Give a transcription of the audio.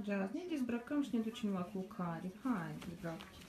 Jazz, ne dezbrăcăm și ne ducem la culcare. Hai, dezbracă-te.